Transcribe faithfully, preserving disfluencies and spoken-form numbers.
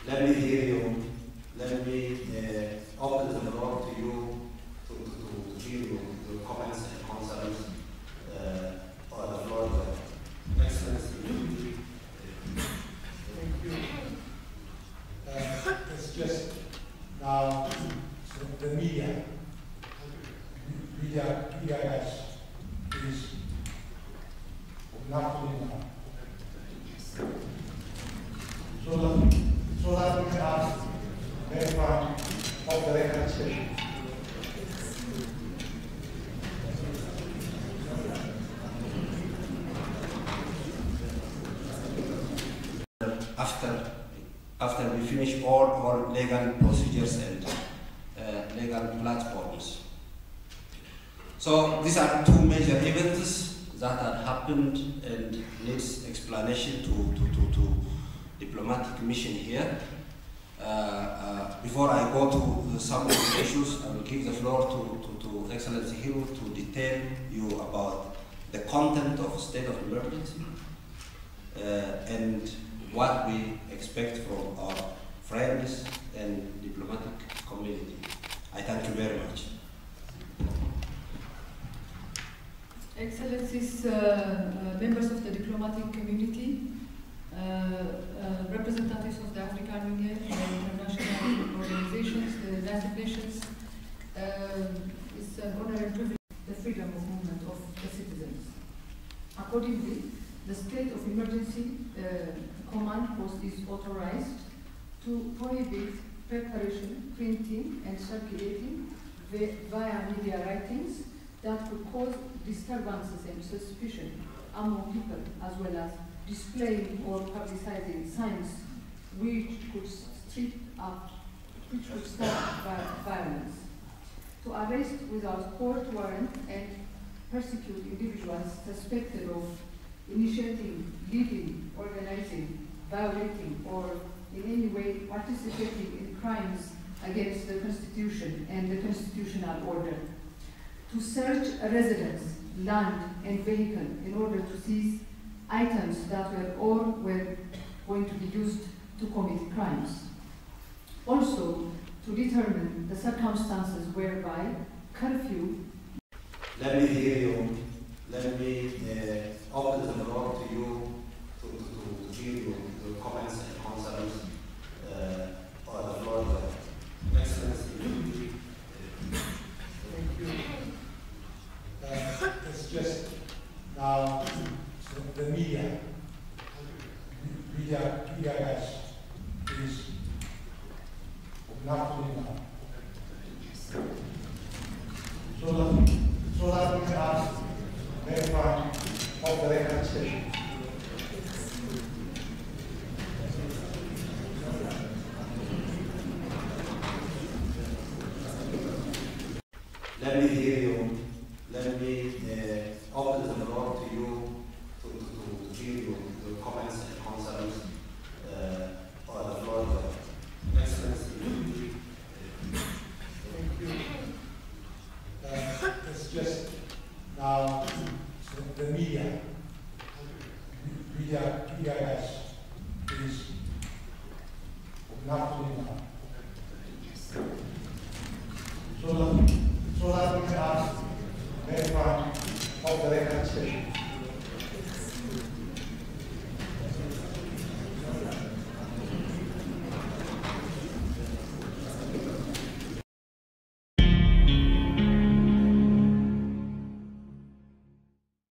Let me hear you. Let me uh, open the floor to you to, to, to, to hear you, your comments and concerns. Uh, on the floor of Excellency. Thank you. Uh, it's just now so the media, media, P I S is not good enough. So that, so that we can ask everyone of the record station. After, after we finish all our legal procedures and uh, legal platforms. So these are two major events that have happened and needs explanation to, to, to, to diplomatic mission here. Uh, uh, before I go to some of the issues, I will give the floor to, to, to Excellency Hiro to detail you about the content of state of emergency uh, and what we expect from our friends and diplomatic community. I thank you very much. Excellencies, uh, uh, members of the diplomatic community, uh, uh, representatives of the African Union and international organizations, the United Nations, uh, it's an honor and privilege the freedom of movement of the citizens. Accordingly, the state of emergency uh, command post is authorized to prohibit preparation, printing, and circulating via media writings that could cause disturbances and suspicion among people, as well as displaying or publicizing signs which could strip up, which could start violence. To arrest without court warrant and persecute individuals suspected of initiating, leading, organizing, violating, or in any way participating in crimes against the Constitution and the constitutional order. To search a residence, land, and vehicle in order to seize items that were or were going to be used to commit crimes. Also, to determine the circumstances whereby curfew. Let me hear you. Let me uh, open the floor to you to, to, to hear you, your comments and concerns uh, on the floor of Excellency. Thank you. Uh, it's just now so the media, media, P I S is not good enough. So that, so that we can ask everyone of the record station. Let me hear you. Let me uh, open the floor to you to, to, to hear you, your comments and concerns uh, on the floor of Excellency. Thank you. Uh, it's just now so the media, media, P I S is not good enough.